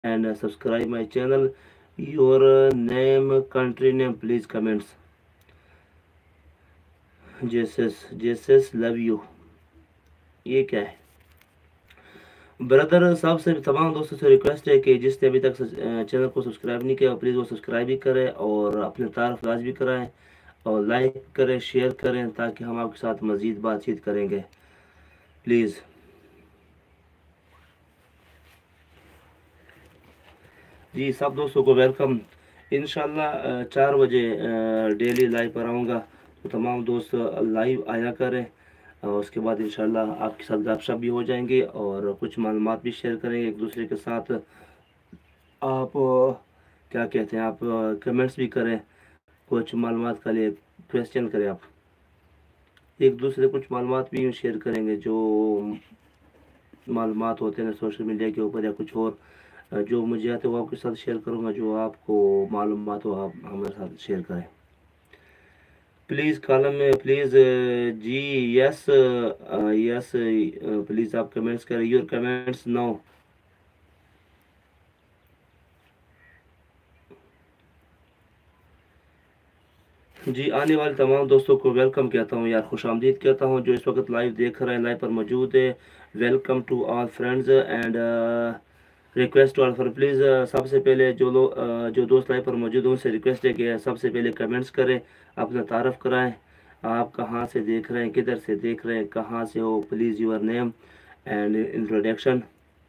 and subscribe my channel. Your name, country name, please comments. Jesus love you. ये क्या है brother साहब से तमाम दोस्तों से रिक्वेस्ट है कि जिसने अभी तक चैनल को सब्सक्राइब नहीं किया प्लीज़ वो सब्सक्राइब भी करें और अपने तारफ़ लाज भी कराएं और लाइक करें शेयर करें ताकि हम आपके साथ मज़ीद बातचीत करेंगे प्लीज़। जी सब दोस्तों को वेलकम। इंशाल्लाह 4 बजे डेली लाइव पर आऊँगा तो तमाम दोस्त लाइव आया करें और उसके बाद इंशाल्लाह आपके साथ गपशप भी हो जाएंगे और कुछ मालूमात भी शेयर करेंगे एक दूसरे के साथ। आप क्या कहते हैं आप कमेंट्स भी करें कुछ मालूमात के लिए क्वेश्चन करें आप एक दूसरे कुछ मालूमात भी शेयर करेंगे जो मालूमात होते हैं सोशल मीडिया के ऊपर या कुछ और जो मुझे आते हैं वो आपके साथ शेयर करूँगा जो आपको मालूमात हो आप हमारे साथ शेयर करें प्लीज़ कॉलम में प्लीज़ जी यस यस प्लीज़ आप कमेंट्स करें योर कमेंट्स नो। जी आने वाले तमाम दोस्तों को वेलकम कहता हूँ यार खुशामदीद कहता हूँ जो इस वक्त लाइव देख रहे हैं लाइव पर मौजूद है। Welcome to all friends and request to all for please सबसे पहले जो लोग जो दोस्त लाइव पर मौजूद हैं उनसे रिक्वेस्ट है कि सबसे पहले कमेंट्स करें अपना तारफ़ कराएं आप कहाँ से देख रहे हैं किधर से देख रहे हैं कहाँ से हो please your name and introduction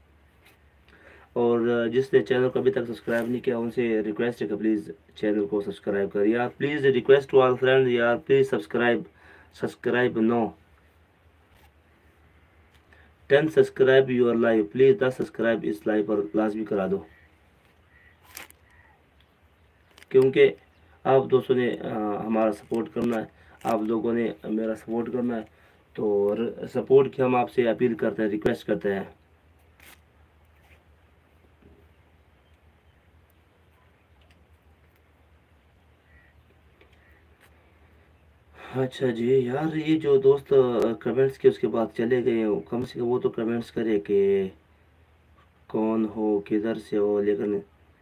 और जिसने चैनल को अभी तक सब्सक्राइब नहीं किया उनसे रिक्वेस्ट है कि प्लीज़ चैनल को सब्सक्राइब करिए यार please request to all friends यार please subscribe no 10 subscribe your live please 10 subscribe इस लाइव पर लाजमी करा दो क्योंकि आप दोस्तों ने हमारा सपोर्ट करना है आप लोगों ने मेरा सपोर्ट करना है तो सपोर्ट की हम आपसे अपील करते हैं रिक्वेस्ट करते हैं। अच्छा जी यार ये जो दोस्त कमेंट्स के उसके बाद चले गए कम से कम वो तो कमेंट्स करे कि कौन हो किधर से हो लेकिन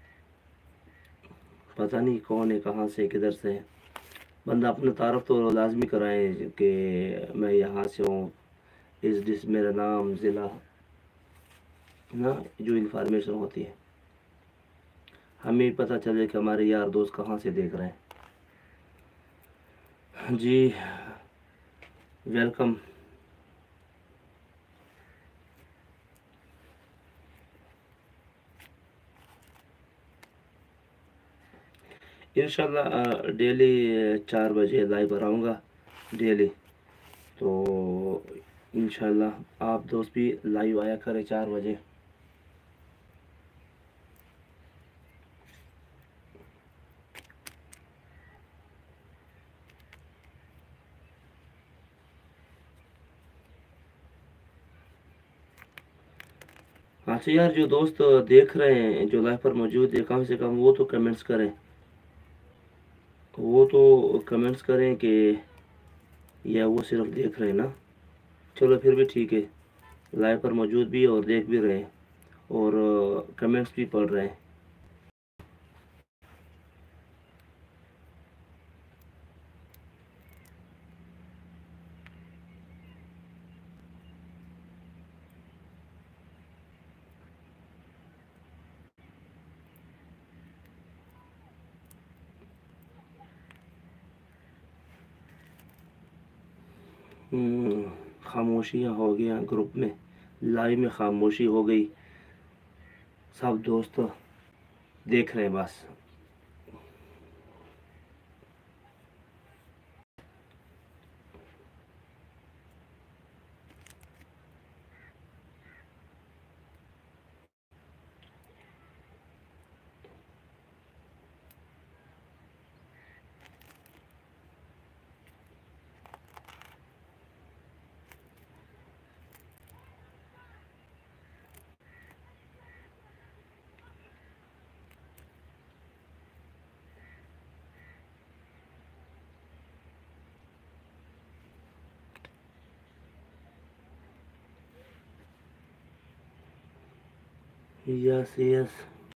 पता नहीं कौन है कहाँ से किधर से है बंदा अपना तारफ़ तो लाजमी कराए कि मैं यहाँ से हूँ इस डिस मेरा नाम ज़िला ना जो इन्फॉर्मेशन होती है हमें पता चले कि हमारे यार दोस्त कहाँ से देख रहे हैं। जी वेलकम। इंशाल्लाह डेली 4 बजे लाइव पर आऊँगा डेली तो इंशाल्लाह आप दोस्त भी लाइव आया करें 4 बजे। अच्छा यार जो दोस्त देख रहे हैं जो लाइव पर मौजूद है कम से कम वो तो कमेंट्स करें कि या वो सिर्फ देख रहे हैं ना चलो फिर भी ठीक है लाइव पर मौजूद भी और देख भी रहे हैं और कमेंट्स भी पढ़ रहे हैं। खामोशियाँ हो गया ग्रुप में लाइव में खामोशी हो गई सब दोस्त देख रहे हैं बस। Yes yes